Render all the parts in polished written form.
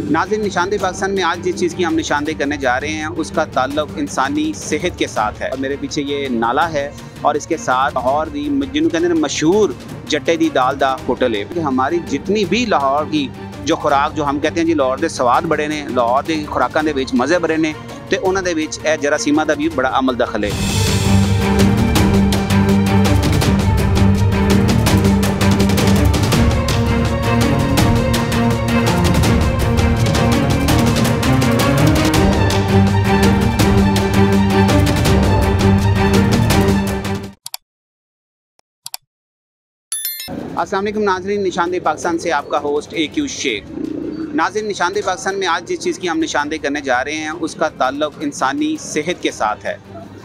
नाज़रीन, निशानदेही पाकिस्तान में आज जिस चीज़ की हम निशानदेही करने जा रहे हैं उसका ताल्लुक इंसानी सेहत के साथ है। मेरे पीछे ये नाला है और इसके साथ लाहौर दी जिन्होंने कहते हैं मशहूर जट्टे दी दाल दा होटल है कि हमारी जितनी भी लाहौर की जो खुराक जो हम कहते हैं जी लाहौर के स्वाद बड़े ने, लाहौर की खुराकों के मज़े बड़े ने, तो उन्होंने जरासीमा का भी बड़ा अमल दखल है। अस्सलाम वालेकुम नाज़रीन, निशानदेही पाकिस्तान से आपका होस्ट AQ शेख। नाज़रीन, निशानदेही पाकिस्तान में आज जिस चीज़ की हम निशानदेही करने जा रहे हैं उसका ताल्लुक इंसानी सेहत के साथ है।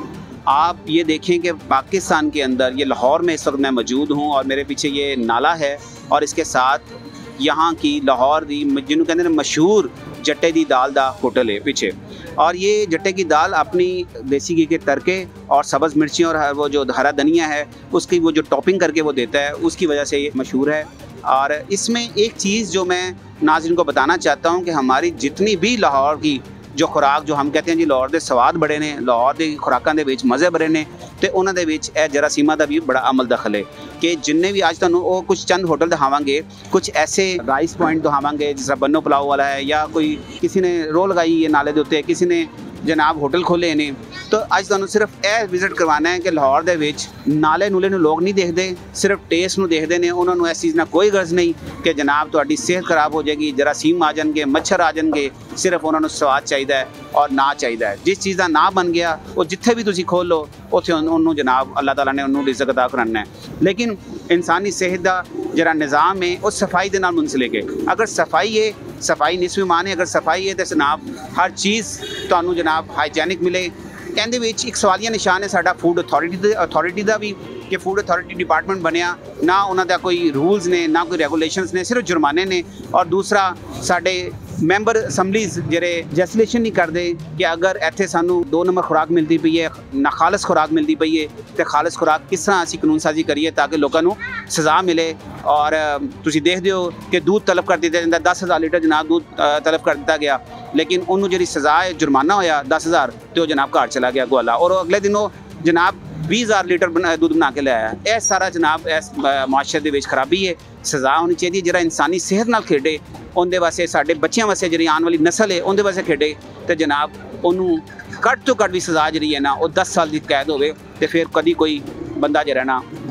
आप ये देखें कि पाकिस्तान के अंदर ये लाहौर में इस वक्त मैं मौजूद हूँ और मेरे पीछे ये नाला है और इसके साथ यहाँ की लाहौर दी जिन्होंने कहते हैं मशहूर जट्टे दी दाल दा होटल है पीछे। और ये जट्टे की दाल अपनी देसी घी के तड़के और सब्ज़ मिर्ची और वो जो हरा धनिया है उसकी वो जो टॉपिंग करके वो देता है उसकी वजह से ये मशहूर है। और इसमें एक चीज़ जो मैं नाज़रीन को बताना चाहता हूँ कि हमारी जितनी भी लाहौर की जो खुराक जो हम कहते हैं जी लाहौर के स्वाद बड़े ने, लाहौर की खुराकों के मज़े बड़े ने, तो उन्होंने जरासीमा का भी बड़ा अमल दखल है कि जिन्हें भी आज तुहानू कुछ चंद होटल दिखावांगे, कुछ ऐसे राइस पॉइंट दिखावांगे जिस तरह बन्नो पुलाव वाला है या कोई किसी ने रो लगाई है नाले के उत्ते, किसी ने जनाब होटल खोले ने। तो अज तुहानू सिर्फ यह विजिट करवाना है कि लाहौर दे विच नाले नूले नू लोग नहीं देखते, सिर्फ टेस्ट नू देखते हैं। उन्होंने इस चीज़ ना कोई गर्ज नहीं कि जनाब तुहाडी सेहत खराब हो जाएगी, जरासीम आ जाएंगे, मच्छर आ जाएंगे। सिर्फ उन्होंने स्वाद चाहिए और ना चाहिए। जिस चीज़ का ना बन गया वो जिथे भी तुसी खोल लो उत्थे उन्होंने जनाब अल्लाह ताला ने उन्होंने रिज़्क़ अता कराना है। लेकिन इंसानी सेहत का जरा निज़ाम है वो सफाई के नाल मुंसलिक है। अगर सफाई है, सफाई निस्फ़ ईमान है, अगर सफाई है तो जनाब हर चीज़ तुहानू जनाब हाइजैनिक मिले। कहते विच एक सवालिया निशान है साडा फूड अथॉरिटी का भी कि फूड अथॉरिटी डिपार्टमेंट बनया ना, उन्होंने कोई रूल्स ने ना कोई रेगूलेशंस ने, सिर्फ जुर्माने ने। और दूसरा साडे मैंबर असैम्बलीज़ जेह्ड़े जैसलेशन नहीं करते कि अगर इत्थे सानू 2 नंबर खुराक मिलती पई है, ना खालस खुराक मिलती पई है, तो खालस खुराक किस तरह असीं कानून साजी करिए ताकि लोगों को सज़ा मिले। और तुसीं देखते हो कि दूध तलब कर दिया जाता, 10,000 लीटर जनाब दूध तलब कर दिया गया, लेकिन उन्होंने जी सज़ा है जुर्माना होया 10,000 तो जनाब घर चला गया गोला और अगले दिन वो जनाब 20,000 लीटर दूध बना के लाया। यह सारा जनाब इस मुआशरे के खराबी है। सज़ा होनी चाहिए जरा इंसानी सेहत नाल खेडे, उनके वास्ते साडे बच्चों वास्ते जी आने वाली नस्ल है उनके वास्ते खेडे, तो जनाब उन्होंने घट तो घट भी सज़ा जी है ना वो 10 साल की कैद होवे, तो फिर कभी कोई बंदा जो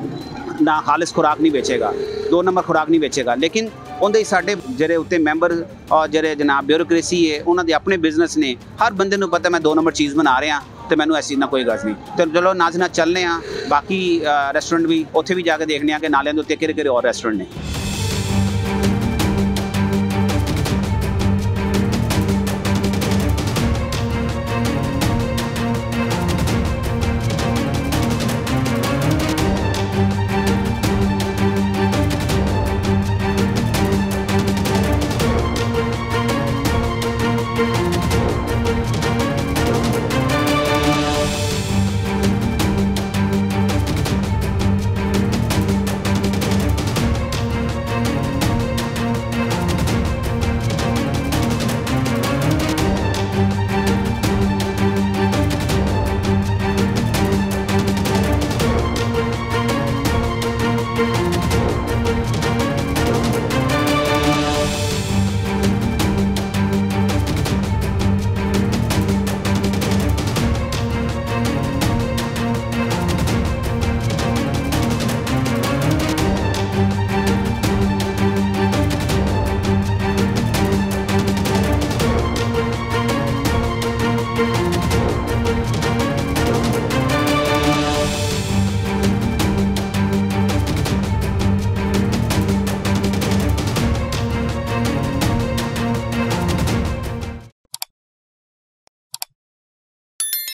ना खालिस खुराक नहीं बेचेगा, 2 नंबर खुराक नहीं बेचेगा। लेकिन उनके साडे जेरे उत्ते मैंबर और जेरे जनाब ब्यूरोक्रेसी है उन्होंने अपने बिजनेस ने, हर बंदे को पता मैं 2 नंबर चीज़ बना रहा तो मैंने ऐसी ना कोई गज़ नहीं। तो चलो नाज़रीन चलने बाकी रेस्टोरेंट भी उत्थे भी जाके देखने के नालियां दे उत्ते किहड़े-किहड़े और रेस्टोरेंट ने।